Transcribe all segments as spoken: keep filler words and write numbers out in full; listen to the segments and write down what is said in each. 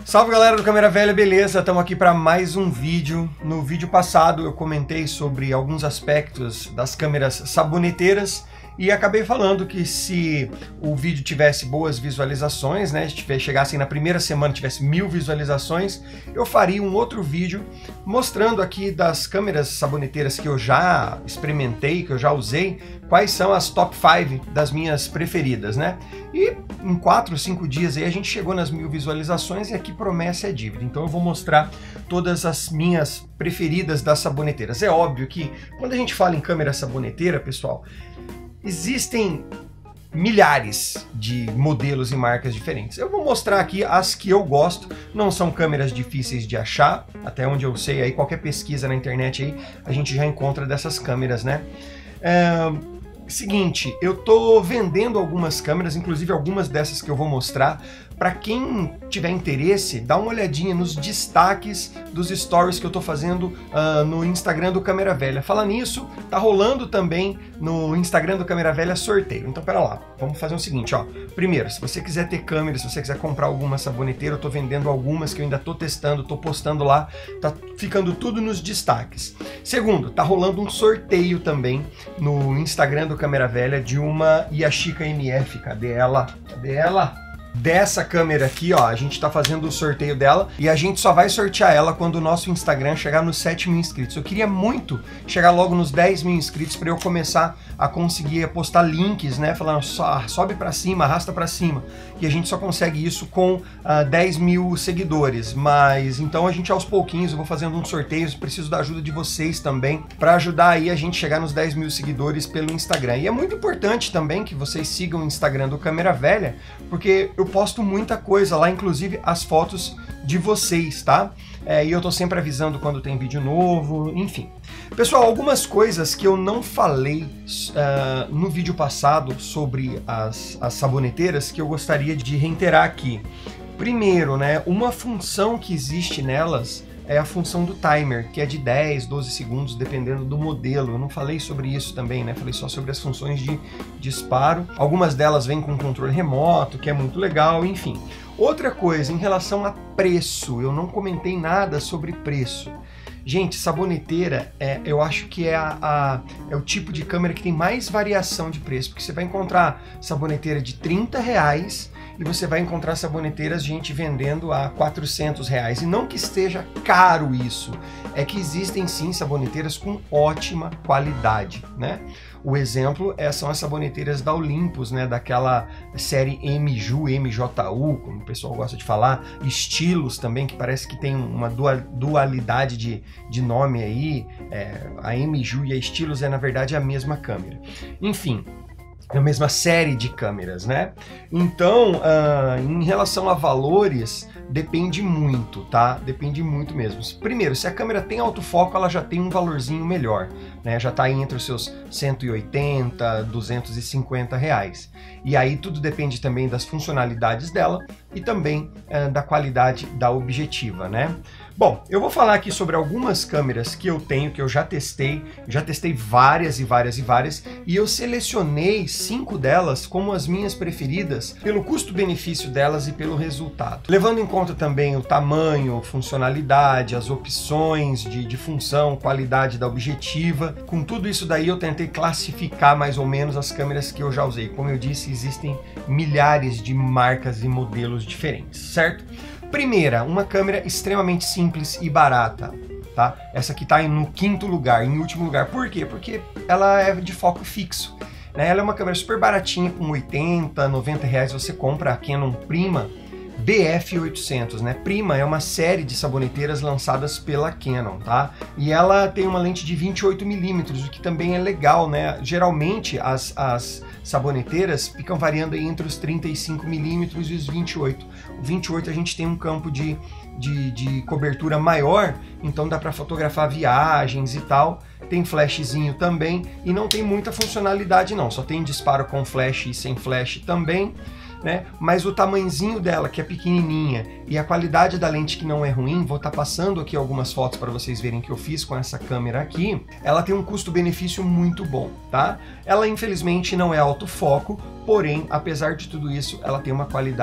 Salve galera do Câmera Velha, beleza? Estamos aqui para mais um vídeo. No vídeo passado eu comentei sobre alguns aspectos das câmeras saboneteiras e acabei falando que se o vídeo tivesse boas visualizações, né, se chegasse na primeira semana tivesse mil visualizações, eu faria um outro vídeo mostrando aqui das câmeras saboneteiras que eu já experimentei, que eu já usei, quais são as top cinco das minhas preferidas, né? E em quatro, cinco dias aí a gente chegou nas mil visualizações e aqui promessa é dívida. Então eu vou mostrar todas as minhas preferidas das saboneteiras. É óbvio que quando a gente fala em câmera saboneteira, pessoal, existem milhares de modelos e marcas diferentes. Eu vou mostrar aqui as que eu gosto, não são câmeras difíceis de achar, até onde eu sei, aí qualquer pesquisa na internet aí a gente já encontra dessas câmeras, né? É... Seguinte, eu tô vendendo algumas câmeras, inclusive algumas dessas que eu vou mostrar. Para quem tiver interesse, dá uma olhadinha nos destaques dos stories que eu tô fazendo uh, no Instagram do Câmera Velha. Fala nisso, tá rolando também no Instagram do Câmera Velha sorteio. Então pera lá, vamos fazer o seguinte, ó. Primeiro, se você quiser ter câmera, se você quiser comprar alguma saboneteira, eu tô vendendo algumas que eu ainda tô testando, tô postando lá, tá ficando tudo nos destaques. Segundo, tá rolando um sorteio também no Instagram do Câmera Velha de uma Yashica M F. Cadê ela? Cadê ela? Dessa câmera aqui, ó, a gente tá fazendo o sorteio dela e a gente só vai sortear ela quando o nosso Instagram chegar nos sete mil inscritos. Eu queria muito chegar logo nos dez mil inscritos para eu começar a conseguir postar links, né, falando só, sobe para cima, arrasta para cima, e a gente só consegue isso com uh, dez mil seguidores, mas então a gente aos pouquinhos, eu vou fazendo uns sorteios, preciso da ajuda de vocês também, para ajudar aí a gente chegar nos dez mil seguidores pelo Instagram. E é muito importante também que vocês sigam o Instagram do Câmera Velha, porque eu Eu posto muita coisa lá, inclusive as fotos de vocês, tá? É, e eu tô sempre avisando quando tem vídeo novo, enfim. Pessoal, algumas coisas que eu não falei uh, no vídeo passado sobre as, as saboneteiras que eu gostaria de reiterar aqui. Primeiro, né, uma função que existe nelas é a função do timer, que é de dez, doze segundos, dependendo do modelo. Eu não falei sobre isso também, né? Falei só sobre as funções de disparo. Algumas delas vêm com controle remoto, que é muito legal, enfim. Outra coisa, em relação a preço, eu não comentei nada sobre preço. Gente, saboneteira, é, eu acho que é, a, a, é o tipo de câmera que tem mais variação de preço, porque você vai encontrar saboneteira de trinta reais e você vai encontrar saboneteiras, gente, vendendo a quatrocentos reais. E não que esteja caro isso, é que existem sim saboneteiras com ótima qualidade, né? O exemplo é, são as saboneteiras da Olympus, né? Daquela série M J U, M J U, como o pessoal gosta de falar, estilos também, que parece que tem uma dualidade de, de nome aí. É, a M J U e a estilos é, na verdade, a mesma câmera. Enfim, a mesma série de câmeras, né? Então, uh, em relação a valores, depende muito, tá? Depende muito mesmo. Primeiro, se a câmera tem autofoco, ela já tem um valorzinho melhor, né? Já tá aí entre os seus cento e oitenta, duzentos e cinquenta reais. E aí tudo depende também das funcionalidades dela e também uh, da qualidade da objetiva, né? Bom, eu vou falar aqui sobre algumas câmeras que eu tenho, que eu já testei, já testei várias e várias e várias, e eu selecionei cinco delas como as minhas preferidas pelo custo-benefício delas e pelo resultado. Levando em conta também o tamanho, funcionalidade, as opções de, de função, qualidade da objetiva. Com tudo isso daí eu tentei classificar mais ou menos as câmeras que eu já usei. Como eu disse, existem milhares de marcas e modelos diferentes, certo? Primeira, uma câmera extremamente simples e barata, tá? Essa aqui tá no quinto lugar, em último lugar. Por quê? Porque ela é de foco fixo, né? Ela é uma câmera super baratinha, com oitenta, noventa reais você compra a Canon Prima B F oitocentos, né? Prima é uma série de saboneteiras lançadas pela Canon, tá? E ela tem uma lente de vinte e oito milímetros, o que também é legal, né? Geralmente as, as saboneteiras ficam variando aí entre os trinta e cinco milímetros e os vinte e oito. O vinte e oito a gente tem um campo de, de, de cobertura maior, então dá para fotografar viagens e tal. Tem flashzinho também e não tem muita funcionalidade não, só tem disparo com flash e sem flash também. Né? Mas o tamanhozinho dela, que é pequenininha, e a qualidade da lente que não é ruim, vou estar passando aqui algumas fotos para vocês verem que eu fiz com essa câmera aqui, ela tem um custo-benefício muito bom, tá? Ela infelizmente não é autofoco, porém, apesar de tudo isso, ela tem uma qualidade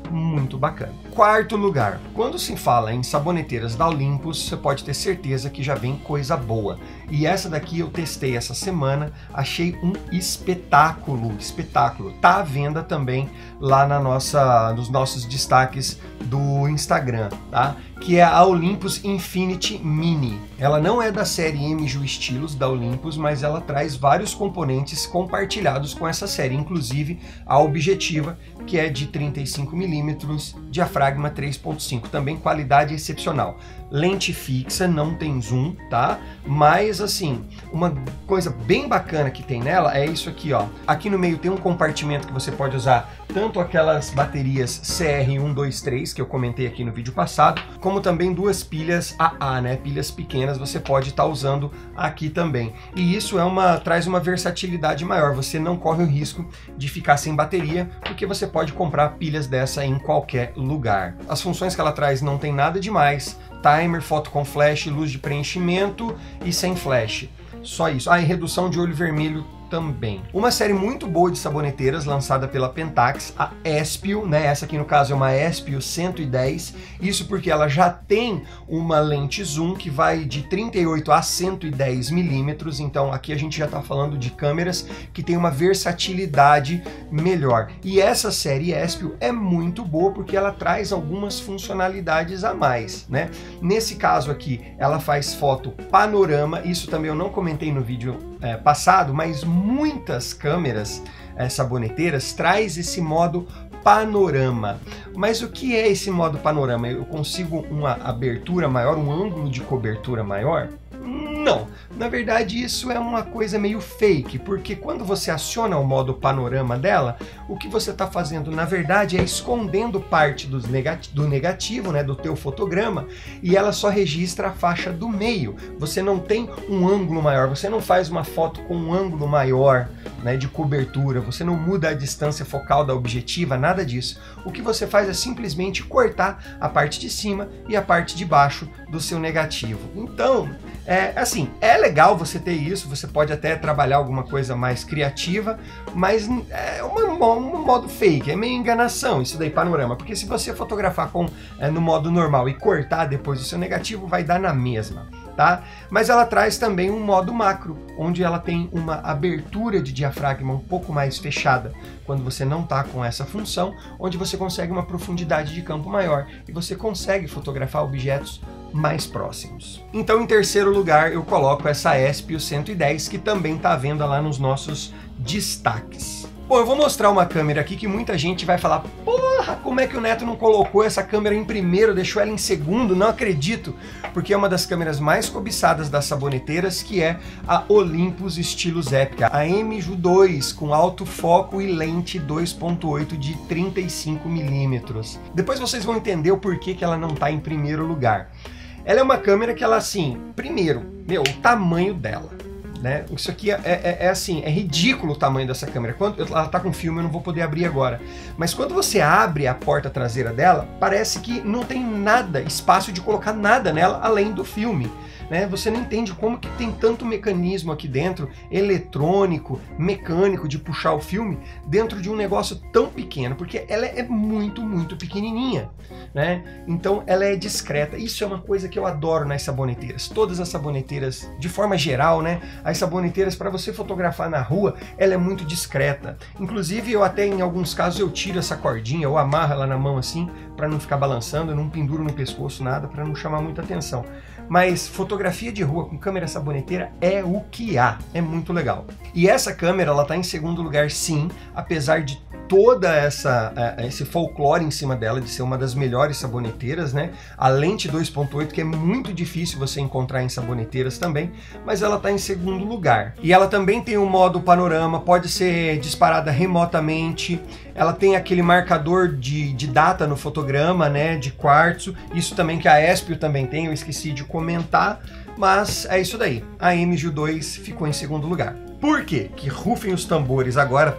muito bacana. Quarto lugar, quando se fala em saboneteiras da Olympus, você pode ter certeza que já vem coisa boa. E essa daqui eu testei essa semana, achei um espetáculo, espetáculo. Tá à venda também lá na nossa, nos nossos destaques do Instagram, tá? Que é a Olympus Infinity Mini. Ela não é da série Emiju Estilos da Olympus, mas ela traz vários componentes compartilhados com essa série, inclusive a objetiva, que é de trinta e cinco milímetros, diafragma três ponto cinco, também qualidade excepcional. Lente fixa, não tem zoom, tá? Mas assim, uma coisa bem bacana que tem nela é isso aqui, ó. Aqui no meio tem um compartimento que você pode usar tanto aquelas baterias C R um dois três que eu comentei aqui no vídeo passado, como também duas pilhas A A, né? Pilhas pequenas você pode estar usando aqui também. E isso é uma, traz uma versatilidade maior. Você não corre o risco de ficar sem bateria, porque você pode comprar pilhas dessa em qualquer lugar. As funções que ela traz não tem nada demais. Timer, foto com flash, luz de preenchimento e sem flash. Só isso. Ah, e redução de olho vermelho também. Uma série muito boa de saboneteiras lançada pela Pentax, a Espio, né? Essa aqui no caso é uma Espio cento e dez, isso porque ela já tem uma lente zoom que vai de trinta e oito a cento e dez milímetros, então aqui a gente já está falando de câmeras que tem uma versatilidade melhor. E essa série Espio é muito boa porque ela traz algumas funcionalidades a mais, né? Nesse caso aqui, ela faz foto panorama, isso também eu não comentei no vídeo é, passado, mas muitas câmeras é, saboneteiras traz esse modo panorama. Mas o que é esse modo panorama? Eu consigo uma abertura maior, um ângulo de cobertura maior? Não, na verdade isso é uma coisa meio fake, porque quando você aciona o modo panorama dela, o que você está fazendo na verdade é escondendo parte dos negati- do negativo, né, do teu fotograma, e ela só registra a faixa do meio. Você não tem um ângulo maior, você não faz uma foto com um ângulo maior, né, de cobertura, você não muda a distância focal da objetiva, nada disso. O que você faz é simplesmente cortar a parte de cima e a parte de baixo do seu negativo. Então, é assim, é legal você ter isso, você pode até trabalhar alguma coisa mais criativa, mas é uma, um modo fake, é meio enganação isso daí, panorama, porque se você fotografar com, é, no modo normal e cortar depois o seu negativo, vai dar na mesma, tá? Mas ela traz também um modo macro, onde ela tem uma abertura de diafragma um pouco mais fechada, quando você não está com essa função, onde você consegue uma profundidade de campo maior e você consegue fotografar objetos mais próximos. Então, em terceiro lugar, eu coloco essa Espio cento e dez, que também está à venda lá nos nossos destaques. Bom, eu vou mostrar uma câmera aqui que muita gente vai falar: porra, como é que o Neto não colocou essa câmera em primeiro, deixou ela em segundo? Não acredito, porque é uma das câmeras mais cobiçadas das saboneteiras, que é a Olympus Estilos Epica, a Emiju dois, com alto foco e lente dois ponto oito de trinta e cinco milímetros. Depois vocês vão entender o porquê que ela não está em primeiro lugar. Ela é uma câmera que ela, assim, primeiro, meu, o tamanho dela, né? Isso aqui é, é, é assim, é ridículo o tamanho dessa câmera. Quando ela tá com filme, eu não vou poder abrir agora. Mas quando você abre a porta traseira dela, parece que não tem nada, espaço de colocar nada nela além do filme. Né? Você não entende como que tem tanto mecanismo aqui dentro, eletrônico, mecânico, de puxar o filme dentro de um negócio tão pequeno, porque ela é muito, muito pequenininha, né? Então ela é discreta. Isso é uma coisa que eu adoro nas saboneteiras. Todas as saboneteiras, de forma geral, né? As saboneteiras, para você fotografar na rua, ela é muito discreta. Inclusive, eu até, em alguns casos, eu tiro essa cordinha, ou amarro ela na mão assim, para não ficar balançando, eu não penduro no pescoço, nada, para não chamar muita atenção. Mas fotografia de rua com câmera saboneteira é o que há, é muito legal. E essa câmera, ela tá em segundo lugar sim, apesar de toda essa uh, esse folclore em cima dela de ser uma das melhores saboneteiras, né? A lente dois ponto oito, que é muito difícil você encontrar em saboneteiras também, mas ela tá em segundo lugar. E ela também tem um modo panorama, pode ser disparada remotamente, ela tem aquele marcador de, de data no fotograma, né? De quartzo, isso também que a Espio também tem, eu esqueci de comentar, mas é isso daí. A Emiju dois ficou em segundo lugar. Por quê? Que rufem os tambores agora.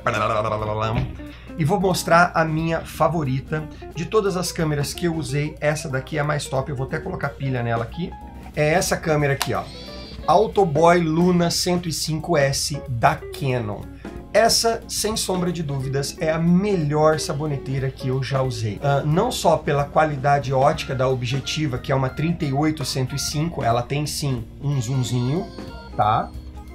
E vou mostrar a minha favorita. De todas as câmeras que eu usei, essa daqui é a mais top. Eu vou até colocar pilha nela aqui. É essa câmera aqui, ó. Autoboy Luna cento e cinco S da Canon. essa, sem sombra de dúvidas, é a melhor saboneteira que eu já usei. Uh, não só pela qualidade ótica da Objetiva, que é uma trinta e oito cento e cinco, ela tem sim um zoomzinho, tá?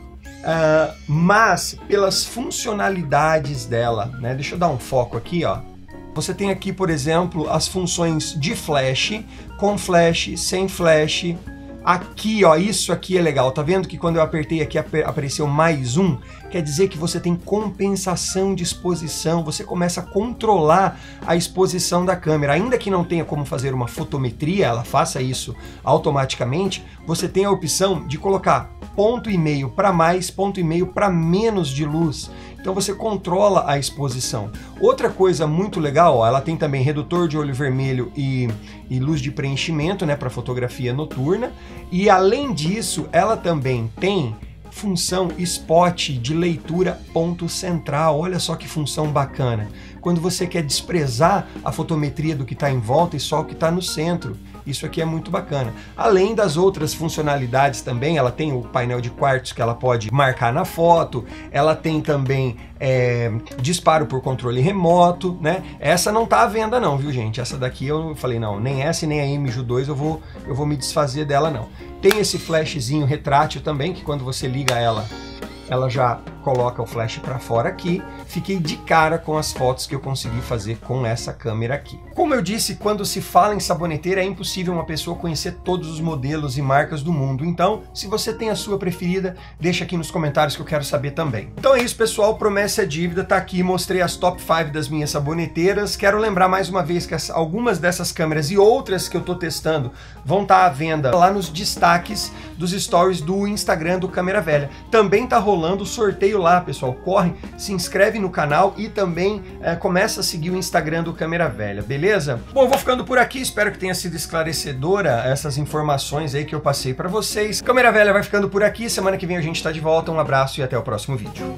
Uh, mas pelas funcionalidades dela, né? Deixa eu dar um foco aqui, ó. Você tem aqui, por exemplo, as funções de flash, com flash, sem flash. Aqui, ó, isso aqui é legal. Tá vendo que quando eu apertei aqui apareceu mais um? Quer dizer que você tem compensação de exposição, você começa a controlar a exposição da câmera. Ainda que não tenha como fazer uma fotometria, ela faça isso automaticamente, você tem a opção de colocar ponto e meio para mais, ponto e meio para menos de luz. Então você controla a exposição. Outra coisa muito legal, ó, ela tem também redutor de olho vermelho e, e luz de preenchimento, né, para fotografia noturna. E além disso, ela também tem função spot de leitura ponto central. Olha só que função bacana. Quando você quer desprezar a fotometria do que está em volta e só o que está no centro. Isso aqui é muito bacana. Além das outras funcionalidades também, ela tem o painel de quartzo que ela pode marcar na foto, ela tem também é, disparo por controle remoto, né? Essa não tá à venda não, viu gente? Essa daqui eu falei, não, nem essa e nem a M J dois eu vou, eu vou me desfazer dela não. Tem esse flashzinho retrátil também, que quando você liga ela, ela já coloca o flash para fora aqui. Fiquei de cara com as fotos que eu consegui fazer com essa câmera aqui. Como eu disse, quando se fala em saboneteira é impossível uma pessoa conhecer todos os modelos e marcas do mundo. Então, se você tem a sua preferida, deixa aqui nos comentários que eu quero saber também. Então é isso, pessoal. Promessa é dívida. Tá aqui, mostrei as top cinco das minhas saboneteiras. Quero lembrar mais uma vez que as, algumas dessas câmeras e outras que eu tô testando vão estar à venda lá nos destaques dos stories do Instagram do Câmera Velha. Também tá rolando o sorteio lá, pessoal. Corre, se inscreve no canal e também é, começa a seguir o Instagram do Câmera Velha, beleza? Bom, eu vou ficando por aqui, espero que tenha sido esclarecedora essas informações aí que eu passei para vocês. Câmera Velha vai ficando por aqui, semana que vem a gente tá de volta, um abraço e até o próximo vídeo.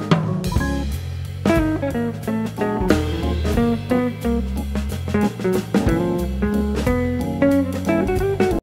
Thank you.